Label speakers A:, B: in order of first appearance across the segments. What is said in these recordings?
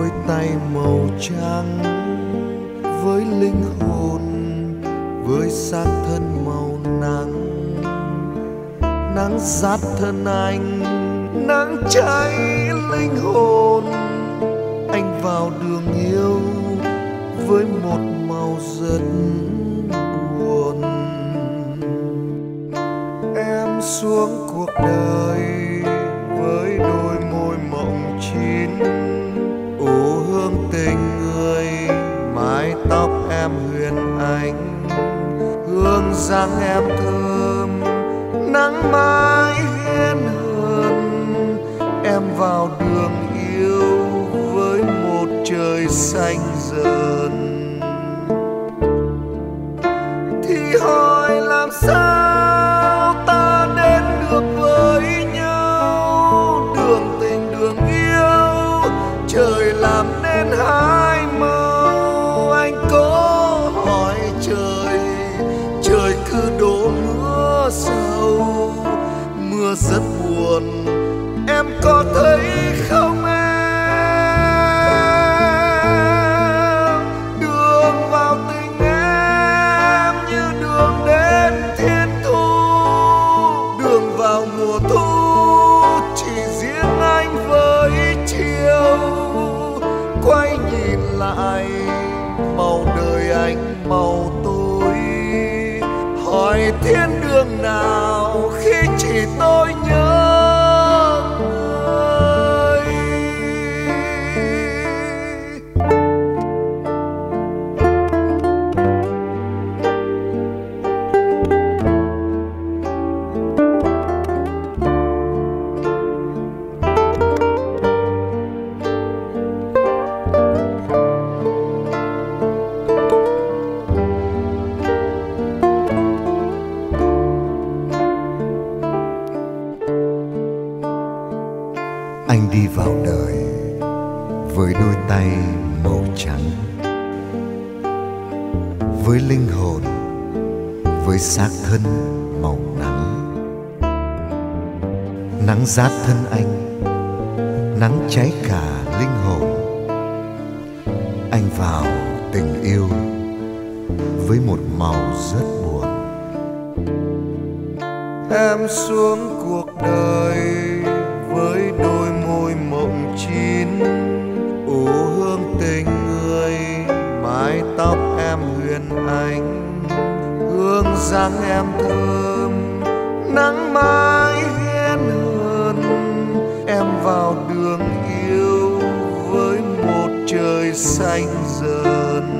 A: đôi tay màu trắng, với linh hồn, với xác thân màu nắng. Nắng rát thân anh, nắng cháy linh hồn. Anh vào đường yêu với một màu rất buồn. Em xuống cuộc đời với đôi môi mộng chín. Ủ hương tình người, mái tóc em huyền anh. Hương dáng em thơm, nắng mãi hiền hơn. Em vào đường yêu với một trời xanh dần. Thì hỏi làm sao ta đến được với nhau? Đường tình đường yêu, trời làm nên hai màu. Anh có hỏi trời, trời cứ đổ mưa sầu. Mưa rất buồn, em có thấy không em? Đường vào tình em như đường đến thiên thu. Đường vào mùa thu chỉ riêng anh với chiều. Quay nhìn lại màu đời anh màu tối. Hỏi thiên đường nào khi chỉ tôi nhớ người. Anh đi vào đời với đôi tay màu trắng, với linh hồn, với xác thân màu nắng. Nắng rát thân anh, nắng cháy cả linh hồn. Anh vào tình yêu với một màu rất buồn. Em xuống cuộc đời với đôi môi mộng chín. Ủ hương tình người, mái tóc em huyền anh. Hương dáng em thơm, nắng mãi hiền hơn. Em vào đường yêu với một trời xanh dần.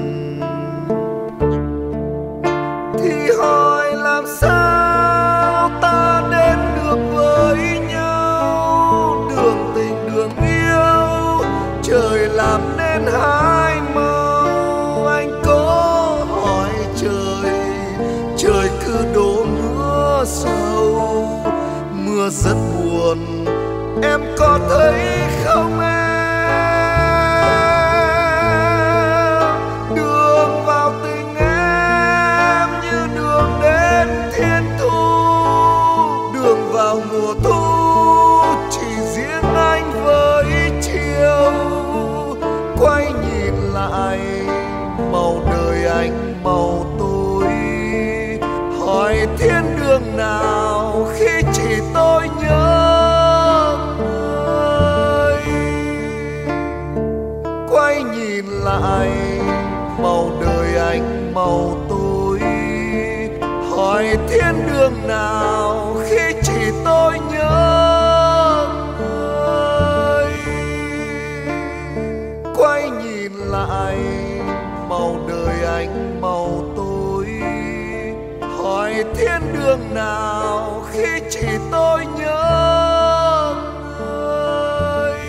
A: Thì hỏi làm sao ta đến được với nhau? Đường tình đường yêu, trời làm nên hai màu. Anh có hỏi trời, trời cứ đổ mưa sầu. Mưa rất buồn, em có thấy không em? Đường vào tình em như đường đến thiên thu. Đường vào mùa thu chỉ riêng anh với chiều. Quay nhìn lại màu đời anh màu tối. Hỏi thiên đường nào khi chỉ tôi nhớ người. Quay nhìn lại màu đời anh màu tối. Hỏi thiên đường nào khi chỉ tôi nhớ người. Quay nhìn lại màu đời anh màu tối. Hỏi thiên đường nào khi chỉ tôi nhớ người.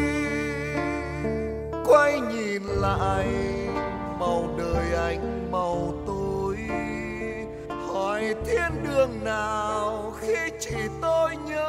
A: Quay nhìn lại màu đời anh màu tối. Hỏi thiên đường nào khi chỉ tôi nhớ